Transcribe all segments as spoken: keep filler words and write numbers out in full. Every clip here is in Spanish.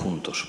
juntos.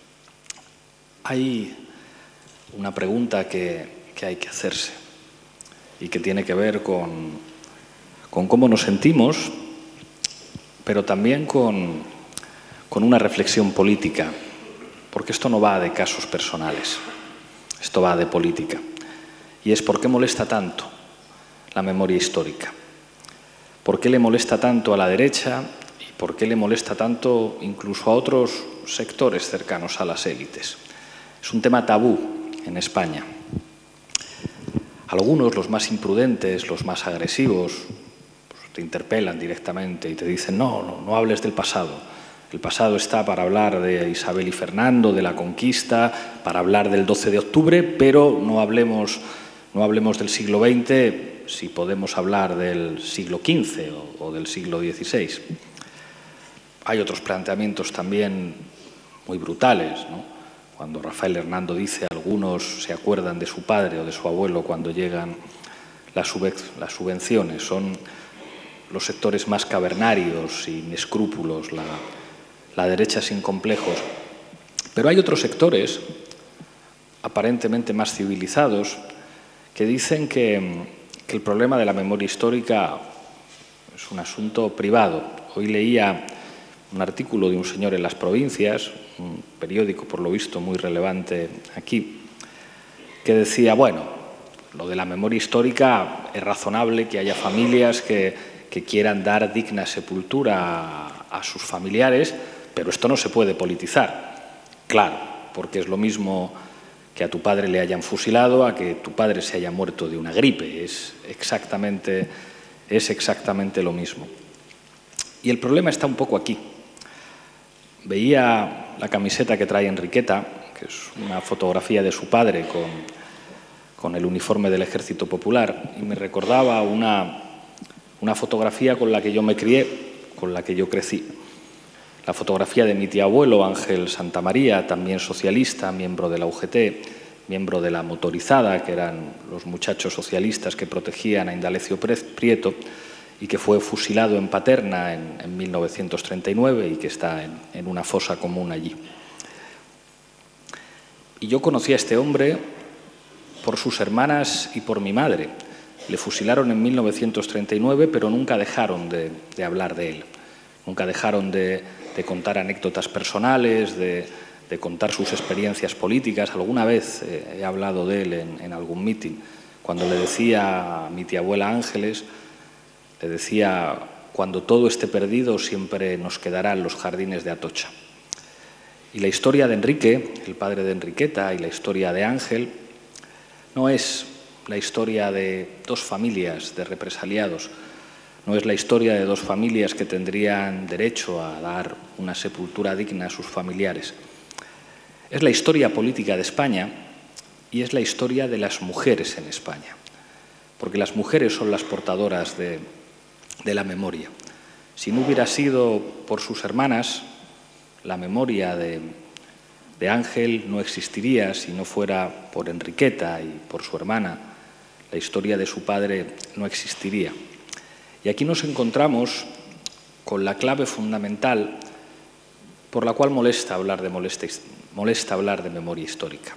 Hay una pregunta que, que hay que hacerse y que tiene que ver con, con cómo nos sentimos, pero también con, con una reflexión política, porque esto no va de casos personales, esto va de política. Y es ¿por qué molesta tanto la memoria histórica? ¿Por qué le molesta tanto a la derecha y por qué le molesta tanto incluso a otros sectores cercanos a las élites? Es un tema tabú en España. Algunos, los más imprudentes, los más agresivos, pues te interpelan directamente y te dicen no, no, no hables del pasado. El pasado está para hablar de Isabel y Fernando, de la conquista, para hablar del doce de octubre, pero no hablemos, no hablemos del siglo veinte, si podemos hablar del siglo quince o, o del siglo dieciséis. Hay otros planteamientos también muy brutales, ¿no? Cuando Rafael Hernando dice algunos se acuerdan de su padre o de su abuelo cuando llegan las, las subvenciones. Son los sectores más cavernarios, sin escrúpulos, la, la derecha sin complejos. Pero hay otros sectores, aparentemente más civilizados, que dicen que, que el problema de la memoria histórica es un asunto privado. Hoy leía un artículo de un señor en Las Provincias, un periódico, por lo visto, muy relevante aquí, que decía, bueno, lo de la memoria histórica es razonable que haya familias que, que quieran dar digna sepultura a, a sus familiares, pero esto no se puede politizar. Claro, porque es lo mismo que a tu padre le hayan fusilado a que tu padre se haya muerto de una gripe. Es exactamente, es exactamente lo mismo. Y el problema está un poco aquí. Veía la camiseta que trae Enriqueta, que es una fotografía de su padre con, con el uniforme del Ejército Popular, y me recordaba una, una fotografía con la que yo me crié, con la que yo crecí. La fotografía de mi tío abuelo, Ángel Santamaría, también socialista, miembro de la U G T, miembro de la Motorizada, que eran los muchachos socialistas que protegían a Indalecio Prieto, y que fue fusilado en Paterna en, en mil novecientos treinta y nueve y que está en, en una fosa común allí. Y yo conocí a este hombre por sus hermanas y por mi madre. Le fusilaron en mil novecientos treinta y nueve, pero nunca dejaron de, de hablar de él. Nunca dejaron de, de contar anécdotas personales, de, de contar sus experiencias políticas. Alguna vez eh, he hablado de él en, en algún mitin, cuando le decía a mi tía abuela Ángeles, le decía, cuando todo esté perdido siempre nos quedarán los jardines de Atocha. Y la historia de Enrique, el padre de Enriqueta, y la historia de Ángel, no es la historia de dos familias de represaliados, no es la historia de dos familias que tendrían derecho a dar una sepultura digna a sus familiares. Es la historia política de España y es la historia de las mujeres en España, porque las mujeres son las portadoras de de la memoria. Si no hubiera sido por sus hermanas, la memoria de, de Ángel no existiría. Si no fuera por Enriqueta y por su hermana, la historia de su padre no existiría. Y aquí nos encontramos con la clave fundamental por la cual molesta hablar de, molesta, molesta hablar de memoria histórica.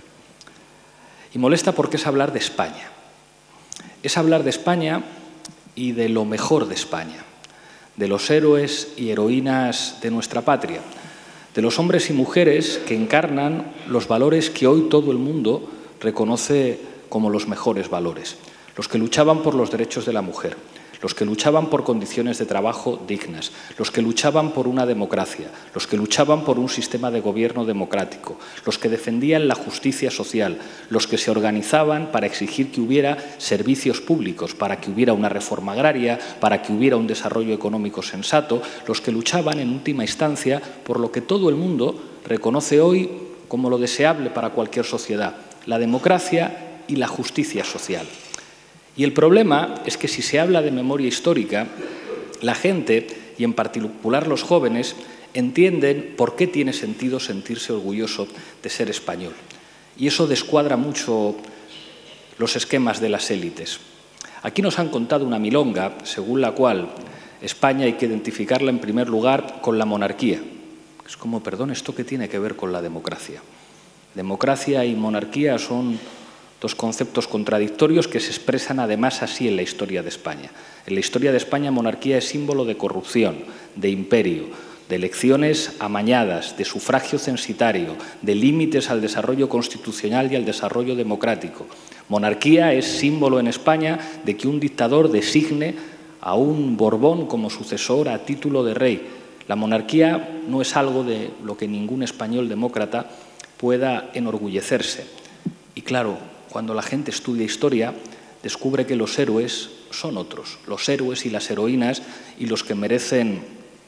Y molesta porque es hablar de España. Es hablar de España y de lo mejor de España, de los héroes y heroínas de nuestra patria, de los hombres y mujeres que encarnan los valores que hoy todo el mundo reconoce como los mejores valores, los que luchaban por los derechos de la mujer, los que luchaban por condiciones de trabajo dignas, los que luchaban por una democracia, los que luchaban por un sistema de gobierno democrático, los que defendían la justicia social, los que se organizaban para exigir que hubiera servicios públicos, para que hubiera una reforma agraria, para que hubiera un desarrollo económico sensato, los que luchaban en última instancia por lo que todo el mundo reconoce hoy como lo deseable para cualquier sociedad, la democracia y la justicia social. Y el problema es que si se habla de memoria histórica, la gente, y en particular los jóvenes, entienden por qué tiene sentido sentirse orgulloso de ser español. Y eso descuadra mucho los esquemas de las élites. Aquí nos han contado una milonga según la cual España hay que identificarla en primer lugar con la monarquía, Es como, perdón, ¿esto qué tiene que ver con la democracia? Democracia y monarquía son dos conceptos contradictorios que se expresan además así en la historia de España. En la historia de España, monarquía es símbolo de corrupción, de imperio, de elecciones amañadas, de sufragio censitario, de límites al desarrollo constitucional y al desarrollo democrático. Monarquía es símbolo en España de que un dictador designe a un Borbón como sucesor a título de rey. La monarquía no es algo de lo que ningún español demócrata pueda enorgullecerse. Y claro, cuando la gente estudia historia, descubre que los héroes son otros, los héroes y las heroínas, y los que merecen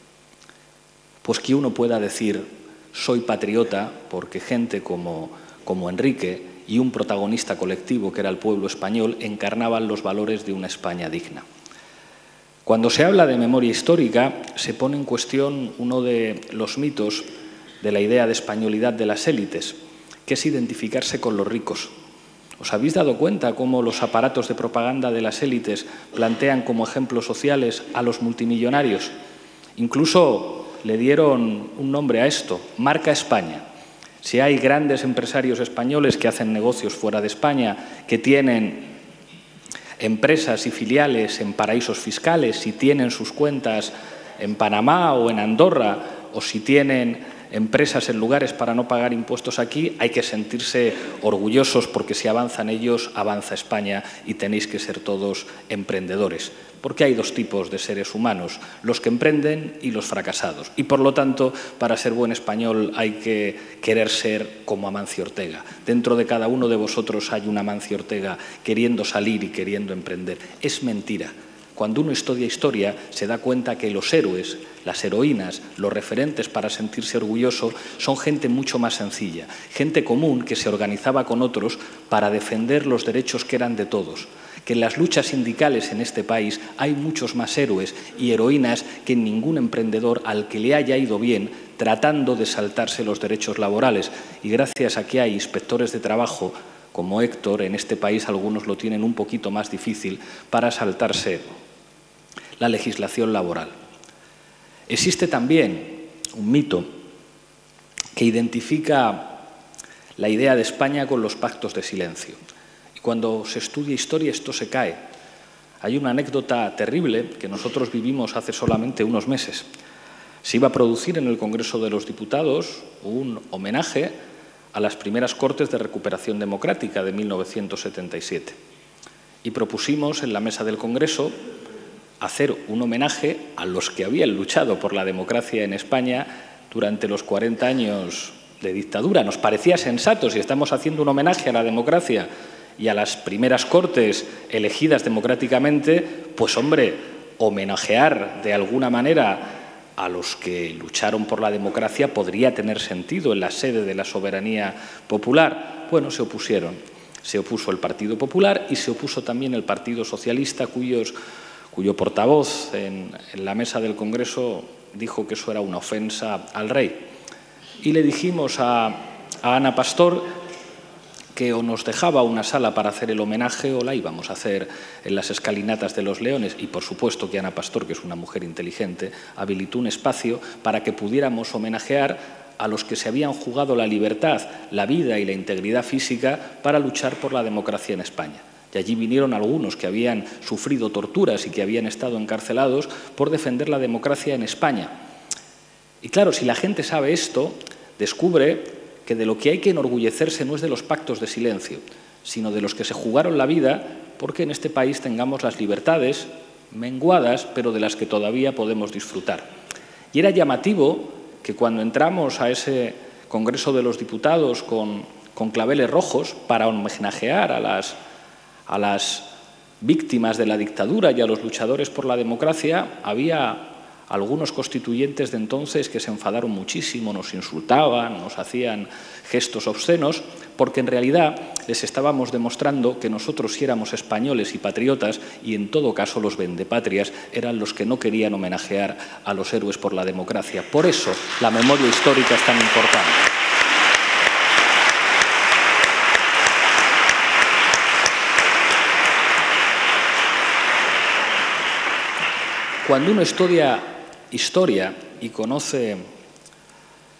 pues que uno pueda decir soy patriota, porque gente como, como Enrique y un protagonista colectivo que era el pueblo español encarnaban los valores de una España digna. Cuando se habla de memoria histórica, se pone en cuestión uno de los mitos de la idea de españolidad de las élites, que es identificarse con los ricos. ¿Os habéis dado cuenta cómo los aparatos de propaganda de las élites plantean como ejemplos sociales a los multimillonarios? Incluso le dieron un nombre a esto, marca España. Si hay grandes empresarios españoles que hacen negocios fuera de España, que tienen empresas y filiales en paraísos fiscales, si tienen sus cuentas en Panamá o en Andorra, o si tienen empresas en lugares para no pagar impuestos aquí, hay que sentirse orgullosos porque si avanzan ellos, avanza España y tenéis que ser todos emprendedores. Porque hay dos tipos de seres humanos, los que emprenden y los fracasados. Y por lo tanto, para ser buen español hay que querer ser como Amancio Ortega. Dentro de cada uno de vosotros hay un Amancio Ortega queriendo salir y queriendo emprender. Es mentira. Cuando uno estudia historia, se da cuenta que los héroes, las heroínas, los referentes para sentirse orgulloso, son gente mucho más sencilla, gente común que se organizaba con otros para defender los derechos que eran de todos. Que en las luchas sindicales en este país hay muchos más héroes y heroínas que en ningún emprendedor al que le haya ido bien tratando de saltarse los derechos laborales. Y gracias a que hay inspectores de trabajo como Héctor, en este país algunos lo tienen un poquito más difícil para saltarse la legislación laboral. Existe también un mito que identifica la idea de España con los pactos de silencio. Y cuando se estudia historia esto se cae. Hay una anécdota terrible que nosotros vivimos hace solamente unos meses. Se iba a producir en el Congreso de los Diputados un homenaje a las primeras Cortes de Recuperación Democrática de mil novecientos setenta y siete. Y propusimos en la mesa del Congreso hacer un homenaje a los que habían luchado por la democracia en España durante los cuarenta años de dictadura. Nos parecía sensato, si estamos haciendo un homenaje a la democracia y a las primeras Cortes elegidas democráticamente, pues hombre, homenajear de alguna manera a los que lucharon por la democracia podría tener sentido en la sede de la soberanía popular. Bueno, se opusieron. Se opuso el Partido Popular y se opuso también el Partido Socialista, cuyos cuyo portavoz en, en la mesa del Congreso dijo que eso era una ofensa al rey. Y le dijimos a, a Ana Pastor que o nos dejaba una sala para hacer el homenaje o la íbamos a hacer en las escalinatas de los Leones. Y por supuesto que Ana Pastor, que es una mujer inteligente, habilitó un espacio para que pudiéramos homenajear a los que se habían jugado la libertad, la vida y la integridad física para luchar por la democracia en España. Y allí vinieron algunos que habían sufrido torturas y que habían estado encarcelados por defender la democracia en España. Y claro, si la gente sabe esto, descubre que de lo que hay que enorgullecerse no es de los pactos de silencio, sino de los que se jugaron la vida porque en este país tengamos las libertades menguadas, pero de las que todavía podemos disfrutar. Y era llamativo que cuando entramos a ese Congreso de los Diputados con, con claveles rojos para homenajear a las a las víctimas de la dictadura y a los luchadores por la democracia, había algunos constituyentes de entonces que se enfadaron muchísimo, nos insultaban, nos hacían gestos obscenos, porque en realidad les estábamos demostrando que nosotros sí éramos españoles y patriotas y en todo caso los vendepatrias eran los que no querían homenajear a los héroes por la democracia. Por eso la memoria histórica es tan importante. Cuando uno estudia historia y conoce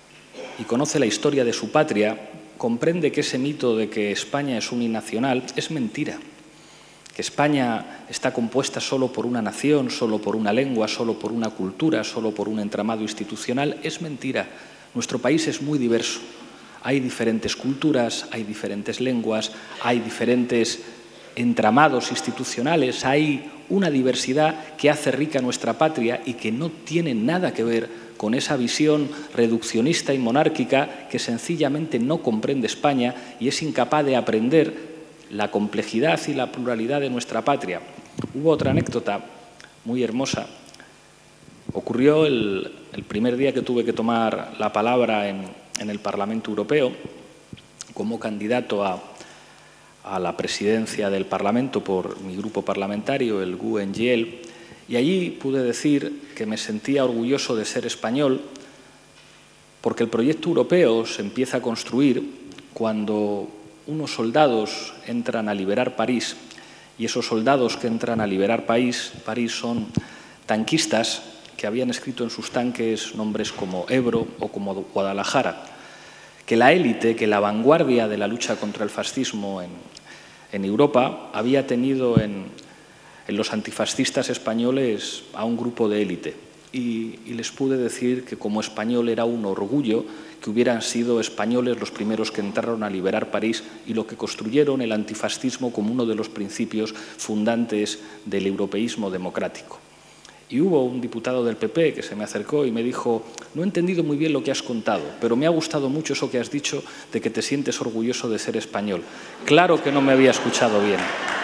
y conoce la historia de su patria, comprende que ese mito de que España es uninacional es mentira, que España está compuesta solo por una nación, solo por una lengua, solo por una cultura, solo por un entramado institucional, es mentira. Nuestro país es muy diverso. Hay diferentes culturas, hay diferentes lenguas, hay diferentes entramados institucionales, hay una diversidad que hace rica nuestra patria y que no tiene nada que ver con esa visión reduccionista y monárquica que sencillamente no comprende España y es incapaz de aprender la complejidad y la pluralidad de nuestra patria. Hubo otra anécdota muy hermosa. Ocurrió el, el primer día que tuve que tomar la palabra en, en el Parlamento Europeo como candidato a, a la presidencia del Parlamento por mi grupo parlamentario, el G U E N G L, y allí pude decir que me sentía orgulloso de ser español porque el proyecto europeo se empieza a construir cuando unos soldados entran a liberar París y esos soldados que entran a liberar París, París son tanquistas que habían escrito en sus tanques nombres como Ebro o como Guadalajara, que la élite, que la vanguardia de la lucha contra el fascismo en, en Europa había tenido en, en los antifascistas españoles a un grupo de élite. Y, y les pude decir que como español era un orgullo que hubieran sido españoles los primeros que entraron a liberar París y lo que construyeron el antifascismo como uno de los principios fundantes del europeísmo democrático. Y hubo un diputado del P P que se me acercó y me dijo: no he entendido muy bien lo que has contado, pero me ha gustado mucho eso que has dicho de que te sientes orgulloso de ser español. Claro que no me había escuchado bien.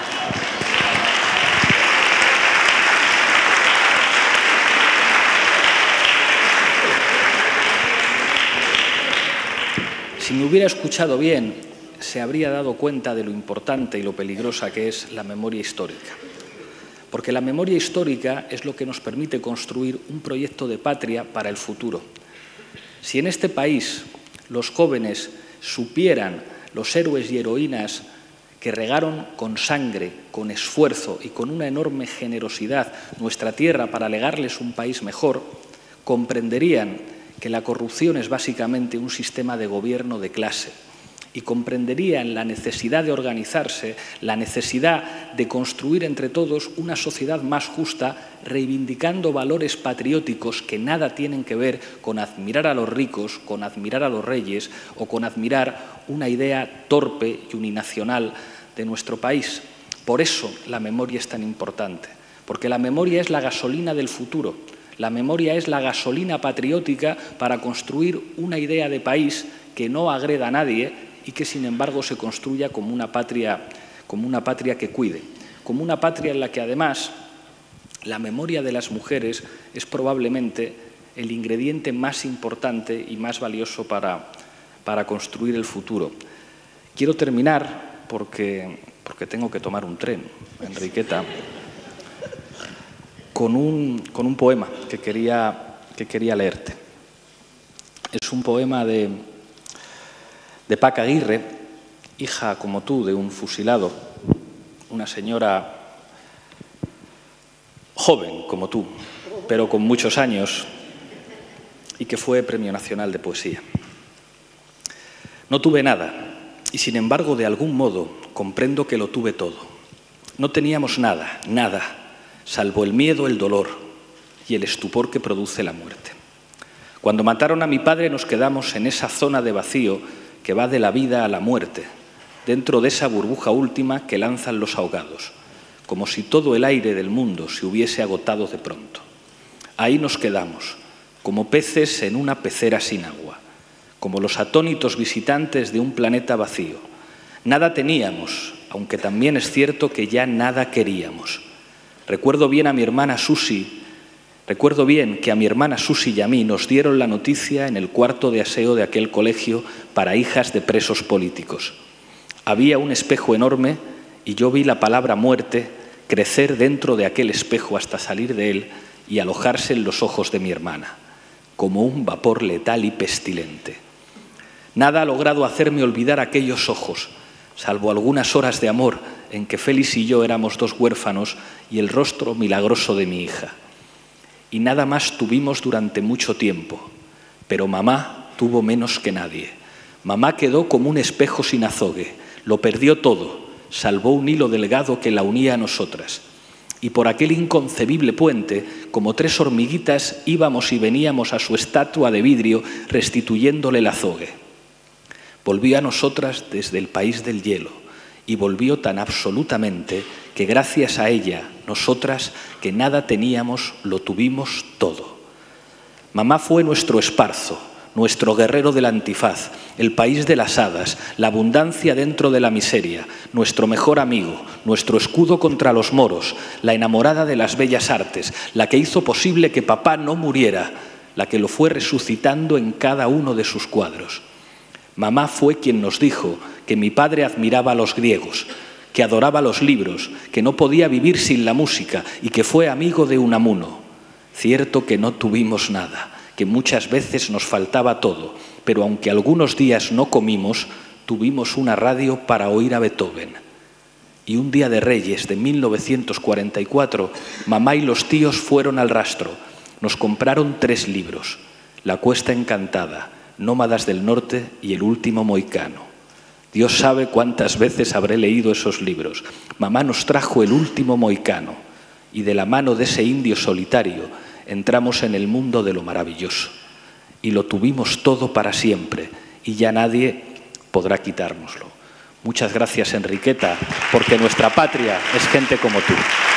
Si me hubiera escuchado bien, se habría dado cuenta de lo importante y lo peligrosa que es la memoria histórica. Porque la memoria histórica es lo que nos permite construir un proyecto de patria para el futuro. Si en este país los jóvenes supieran los héroes y heroínas que regaron con sangre, con esfuerzo y con una enorme generosidad nuestra tierra para legarles un país mejor, comprenderían que la corrupción es básicamente un sistema de gobierno de clase y comprenderían la necesidad de organizarse, la necesidad de construir entre todos una sociedad más justa, reivindicando valores patrióticos que nada tienen que ver con admirar a los ricos, con admirar a los reyes o con admirar una idea torpe y uninacional de nuestro país. Por eso la memoria es tan importante, porque la memoria es la gasolina del futuro. La memoria es la gasolina patriótica para construir una idea de país que no agreda a nadie y que, sin embargo, se construya como una patria, como una patria que cuide, como una patria en la que, además, la memoria de las mujeres es probablemente el ingrediente más importante y más valioso para, para construir el futuro. Quiero terminar porque, porque tengo que tomar un tren, Enriqueta, Con un, con un poema que quería, que quería leerte. Es un poema de, de Paca Aguirre, hija como tú de un fusilado, una señora joven como tú, pero con muchos años, y que fue Premio Nacional de Poesía. No tuve nada, y sin embargo, de algún modo, comprendo que lo tuve todo. No teníamos nada, nada, salvo el miedo, el dolor y el estupor que produce la muerte. Cuando mataron a mi padre nos quedamos en esa zona de vacío que va de la vida a la muerte, dentro de esa burbuja última que lanzan los ahogados, como si todo el aire del mundo se hubiese agotado de pronto. Ahí nos quedamos, como peces en una pecera sin agua, como los atónitos visitantes de un planeta vacío. Nada teníamos, aunque también es cierto que ya nada queríamos. Recuerdo bien a mi hermana Susi, recuerdo bien que a mi hermana Susi y a mí nos dieron la noticia en el cuarto de aseo de aquel colegio para hijas de presos políticos. Había un espejo enorme y yo vi la palabra muerte crecer dentro de aquel espejo hasta salir de él y alojarse en los ojos de mi hermana, como un vapor letal y pestilente. Nada ha logrado hacerme olvidar aquellos ojos, salvo algunas horas de amor en que Félix y yo éramos dos huérfanos y el rostro milagroso de mi hija. Y nada más tuvimos durante mucho tiempo, pero mamá tuvo menos que nadie. Mamá quedó como un espejo sin azogue, lo perdió todo, salvó un hilo delgado que la unía a nosotras. Y por aquel inconcebible puente, como tres hormiguitas, íbamos y veníamos a su estatua de vidrio restituyéndole el azogue. Volvió a nosotras desde el país del hielo y volvió tan absolutamente que gracias a ella, nosotras, que nada teníamos, lo tuvimos todo. Mamá fue nuestro esparzo, nuestro guerrero del antifaz, el país de las hadas, la abundancia dentro de la miseria, nuestro mejor amigo, nuestro escudo contra los moros, la enamorada de las bellas artes, la que hizo posible que papá no muriera, la que lo fue resucitando en cada uno de sus cuadros. Mamá fue quien nos dijo que mi padre admiraba a los griegos, que adoraba los libros, que no podía vivir sin la música y que fue amigo de Unamuno. Cierto que no tuvimos nada, que muchas veces nos faltaba todo, pero aunque algunos días no comimos, tuvimos una radio para oír a Beethoven. Y un día de Reyes de mil novecientos cuarenta y cuatro, mamá y los tíos fueron al rastro. Nos compraron tres libros: La Cuesta Encantada, Nómadas del Norte y El Último Mohicano. Dios sabe cuántas veces habré leído esos libros. Mamá nos trajo El Último Mohicano y de la mano de ese indio solitario entramos en el mundo de lo maravilloso y lo tuvimos todo para siempre y ya nadie podrá quitárnoslo. Muchas gracias, Enriqueta, porque nuestra patria es gente como tú.